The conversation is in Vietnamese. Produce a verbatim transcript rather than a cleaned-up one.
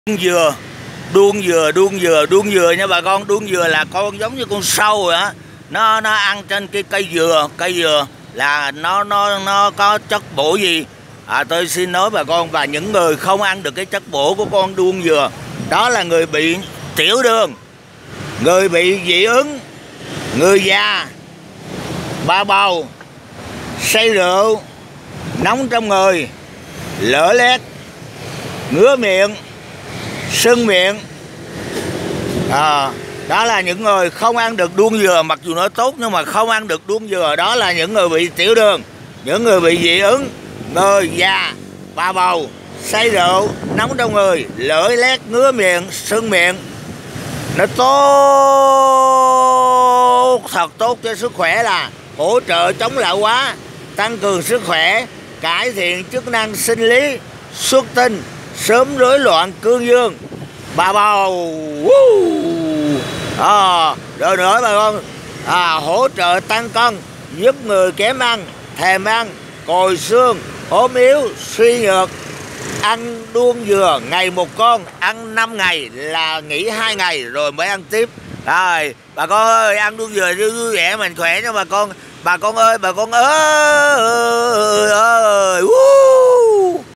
Đuông dừa, đuông dừa, đuông dừa, đuông dừa nha bà con. Đuông dừa là con giống như con sâu rồi á. Nó nó ăn trên cái cây dừa, cây dừa là nó nó nó có chất bổ gì? À, tôi xin nói bà con, và những người không ăn được cái chất bổ của con đuông dừa, đó là người bị tiểu đường, người bị dị ứng, người già, bà bầu, say rượu, nóng trong người, lở loét, ngứa miệng, sưng miệng. À, đó là những người không ăn được đuông dừa. Mặc dù nó tốt nhưng mà không ăn được đuông dừa, đó là những người bị tiểu đường, những người bị dị ứng, người già, bà bầu, say rượu, nóng trong người, lở loét, ngứa miệng, sưng miệng. Nó tốt, thật tốt cho sức khỏe, là hỗ trợ chống lão hóa, tăng cường sức khỏe, cải thiện chức năng sinh lý, xuất tinh, sớm rối loạn cương dương, bà bầu. À, rồi nữa bà con, à, hỗ trợ tăng cân, giúp người kém ăn, thèm ăn, còi xương, ốm yếu, suy nhược. Ăn đuông dừa ngày một con, ăn năm ngày là nghỉ hai ngày rồi mới ăn tiếp. Rồi bà con ơi, ăn đuông dừa vui vẻ mạnh khỏe nha bà con. Bà con ơi, bà con ơi ơi, ơi.